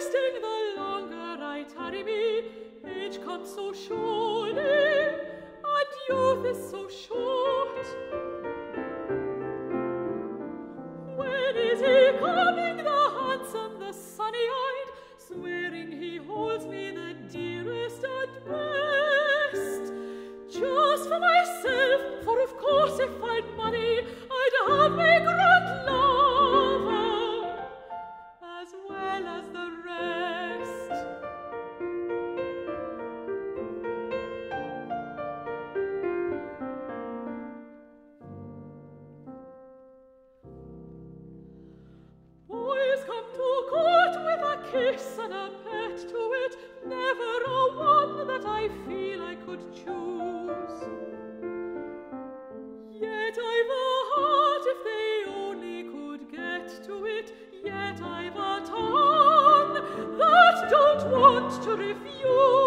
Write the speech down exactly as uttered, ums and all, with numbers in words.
wasting the longer I tarry me. Age comes so surely, and youth is so short. When is he coming, the handsome, the sunny-eyed, swearing he holds me the dearest and best? Just for myself, for of course if I'd money, I'd have my grand lover, as well as the rest. Boys come to court with a kiss and a pet to it, never a one that I feel I could choose. Yet I've a heart if they only could get to it, yet I've a tongue that don't want to refuse.